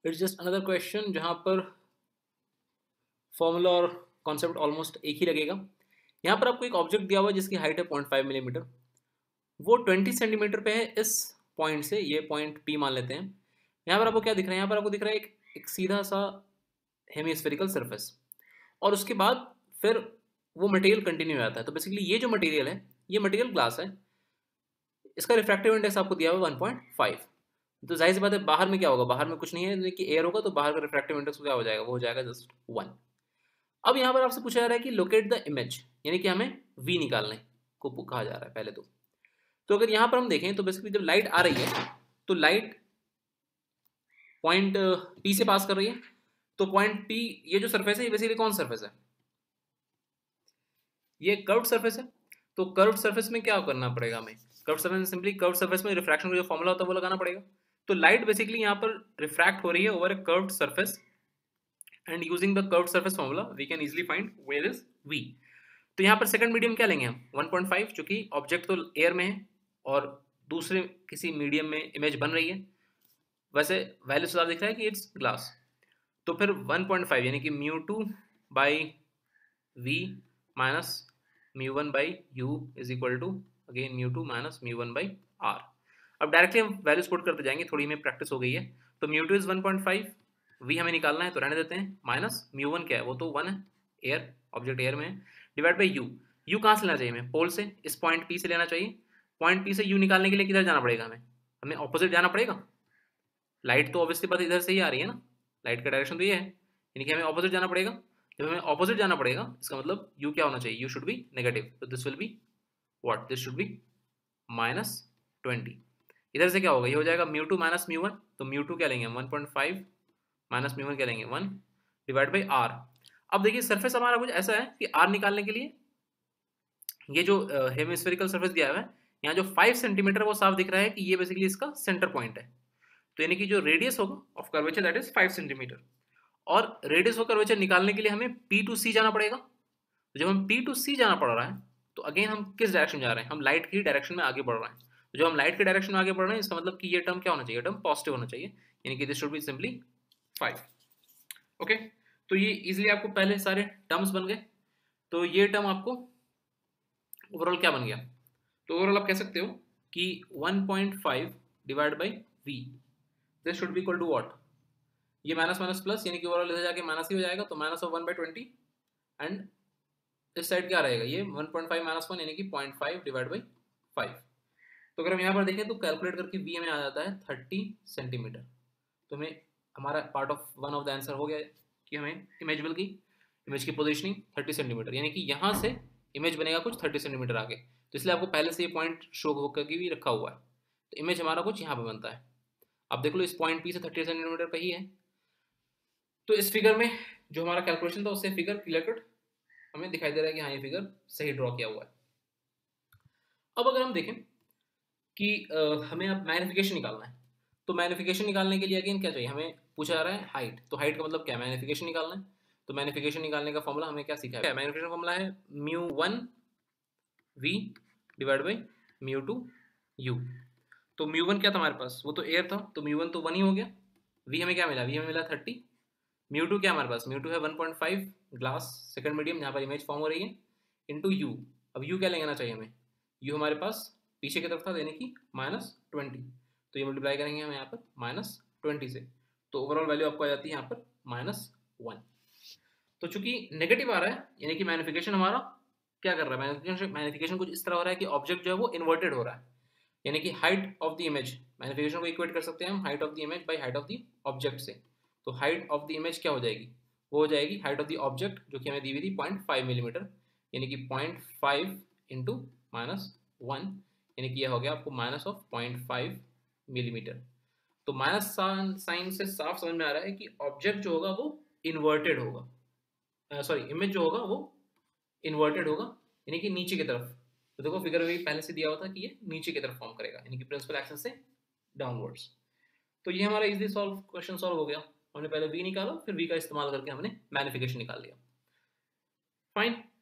It's just another question जहाँ पर formula और कॉन्सेप्ट ऑलमोस्ट एक ही लगेगा। यहाँ पर आपको एक ऑब्जेक्ट दिया हुआ है जिसकी हाइट है 0.5 मिलीमीटर, वो 20 सेंटीमीटर पे है इस पॉइंट से, ये पॉइंट पी मान लेते हैं। यहाँ पर आपको क्या दिख रहा है, यहाँ पर आपको दिख रहा है एक सीधा सा हेमिस्फेरिकल सरफेस, और उसके बाद फिर वो मटेरियल कंटिन्यू आता है। तो बेसिकली ये जो मटेरियल है, ये मटेरियल ग्लास है, इसका रिफ्रैक्टिव इंडेक्स आपको दिया हुआ है 1.5। तो जाहिर सी बात है बाहर में क्या होगा, बाहर में कुछ नहीं है कि एयर होगा, तो बाहर का रिफ्रैक्टिव इंडेक्स क्या हो जाएगा, वो हो जाएगा जस्ट 1। अब यहाँ पर आपसे पूछा जा रहा है कि लोकेट द इमेज, यानी कि हमें वी निकालने को कहा जा रहा है पहले तो अगर यहाँ पर हम देखें तो बेसिकली जब लाइट आ रही है तो लाइट पॉइंट पी से पास कर रही है। तो पॉइंट पी, ये जो सरफेस है ये बेसिकली कौन सरफेस है, ये कर्व्ड सरफेस है। तो कर्व्ड सरफेस में क्या करना पड़ेगा हमें, कर्व्ड सरफेस में सिंपली कर्व्ड सरफेस में रिफ्रैक्शन का जो फॉर्मूला होता है वो लगाना पड़ेगा। तो लाइट बेसिकली यहाँ पर रिफ्रैक्ट हो रही है over a curved surface, and using the curved surface formula we can easily find where is v. तो यहाँ पर सेकंड मीडियम क्या लेंगे हम, 1.5, चूंकि ऑब्जेक्ट तो एयर में है और दूसरे किसी मीडियम में इमेज बन रही है। वैसे वैल्यू सुधार दिख रहा है कि इट्स ग्लास, तो फिर 1.5 यानी कि μ2 by v minus μ1 by u is equal to again μ2 minus μ1 by R. अब डायरेक्टली हम वैल्यूज पुट करते जाएंगे, थोड़ी में प्रैक्टिस हो गई है। तो μ2 इज 1.5, वी हमें निकालना है तो रहने देते हैं, माइनस μ1 क्या है, वो तो 1 है, एयर, ऑब्जेक्ट एयर में है, डिवाइड बाई यू। यू कहाँ से लेना चाहिए हमें, पोल से, इस पॉइंट पी से लेना चाहिए। पॉइंट पी से यू निकालने के लिए किधर जाना पड़ेगा हमें, हमें ऑपोजिट जाना पड़ेगा। लाइट तो ऑब्वियसली बात इधर से ही आ रही है ना, लाइट का डायरेक्शन तो ये है, यानी कि हमें ऑपोजिट जाना पड़ेगा। जब हमें ऑपोजिट जाना पड़ेगा इसका मतलब यू क्या होना चाहिए, यू शुड बी नेगेटिव, तो this will be what, this should be -20। इधर से क्या होगा, ये हो जाएगा μ2 माइनस μ1, तो μ2 क्या लेंगे हम 1.5 माइनस μ1 क्या लेंगे 1 डिवाइड बाई आर। अब देखिए सरफेस हमारा कुछ ऐसा है कि आर निकालने के लिए ये जो हेमिस्फेरिकल सरफेस दिया हुआ है, यहाँ जो 5 सेंटीमीटर वो साफ दिख रहा है कि ये बेसिकली इसका सेंटर पॉइंट है। तो यानी कि जो रेडियस होगा of curvature that is 5 centimetre, और रेडियस ऑफ कर्वेचर निकालने के लिए हमें पी टू सी जाना पड़ेगा। तो जब हम पी टू सी जाना पड़ रहा है तो अगेन हम किस डायरेक्शन जा रहे हैं, हम लाइट की डायरेक्शन में आगे बढ़ रहे हैं। तो जब हम लाइट के डायरेक्शन में आगे बढ़ रहे हैं इसका मतलब कि ये टर्म क्या होना चाहिए, टर्म पॉजिटिव होना चाहिए, यानी कि this should be simply 5। Okay, तो ये इजिली आपको पहले सारे टर्म्स बन गए। तो ये टर्म आपको ओवरऑल क्या बन गया, तो ओवरऑल आप कह सकते हो कि 1.5 divide by v, this should be equal to what, ये माइनस माइनस प्लस, यानी कि ओवरऑल इधर जाके माइनस ही हो जाएगा, तो माइनस ऑफ 1/20, एंड इस साइड क्या रहेगा, ये 1.5 माइनस 1 यानी कि 0.5 डिवाइड बाई 5। तो अगर हम यहाँ पर देखें तो कैलकुलेट करके वी हमें आ जाता है 30 सेंटीमीटर। तो हमें हमारा part of one of the answer हो गया कि हमें इमेज मिल गई, इमेज की पोजिशनिंग 30 सेंटीमीटर, यानी कि यहाँ से इमेज बनेगा कुछ 30 सेंटीमीटर आगे। तो इसलिए आपको पहले से ये पॉइंट शो होकर के भी रखा हुआ है, तो इमेज हमारा कुछ यहाँ पे बनता है। अब देख लो इस पॉइंट पी से 30 सेंटीमीटर पे ही है। तो इस फिगर में जो हमारा कैलकुलेशन था उससे फिगर क्लियर कट हमें दिखाई दे रहा है कि हाँ ये फिगर सही ड्रॉ किया हुआ है। अब अगर हम देखें कि हमें अब मैग्निफिकेशन निकालना है, तो मैग्निफिकेशन निकालने के लिए अगेन क्या चाहिए, हमें पूछा जा रहा है हाइट, तो हाइट का मतलब क्या है, मैग्निफिकेशन निकालना है। तो मैग्निफिकेशन निकालने का फॉर्मूला हमें क्या सीखा है, मैग्निफिकेशन फॉर्मूला है μ1 v डिवाइड बाई μ2 u। तो μ1 क्या था हमारे पास, वो तो एयर था, तो μ1 तो 1 ही हो गया। v हमें क्या मिला, v हमें मिला 30। μ2 क्या हमारे पास, μ2 है 1.5, ग्लास सेकंड मीडियम जहाँ पर इमेज फॉर्म हो रही है, इनटू u। अब u क्या लेना चाहिए हमें, u हमारे पास पीछे की तरफ था यानी कि -20, तो ये मल्टीप्लाई करेंगे हम यहाँ पर -20 से, तो ओवरऑल वैल्यू आपको आ जाती है यहाँ पर -1। तो चूंकि नेगेटिव आ रहा है यानी कि मैग्निफिकेशन हमारा क्या कर रहा है, मैग्निफिकेशन कुछ इस तरह हो रहा है कि ऑब्जेक्ट जो है वो इन्वर्टेड हो रहा है, यानी कि height of the image, magnification को इक्वेट कर सकते हैं हम height of the image by height of the object से। तो हाइट ऑफ द इमेज क्या हो जाएगी, वो हो जाएगी हाइट ऑफ द ऑब्जेक्ट जो कि हमें दी हुई थी 0.5 मिलीमीटर, यानी कि 0.5 इंटू -1, यानी कि यह हो गया आपको माइनस ऑफ 0.5 मिलीमीटर। तो माइनस साइन से साफ समझ में आ रहा है कि ऑब्जेक्ट जो होगा वो इन्वर्टेड होगा, सॉरी इमेज जो होगा वो इन्वर्टेड होगा, यानी कि नीचे की तरफ। तो देखो फिगर में भी पहले से दिया हुआ था कि ये नीचे की तरफ फॉर्म करेगा, यानी कि प्रिंसिपल एक्सिस से डाउनवर्ड्स। तो ये हमारा इजीली सॉल्व क्वेश्चन सॉल्व हो गया, हमने पहले v निकाला फिर v का इस्तेमाल करके हमने मैग्निफिकेशन निकाल लिया। फाइन।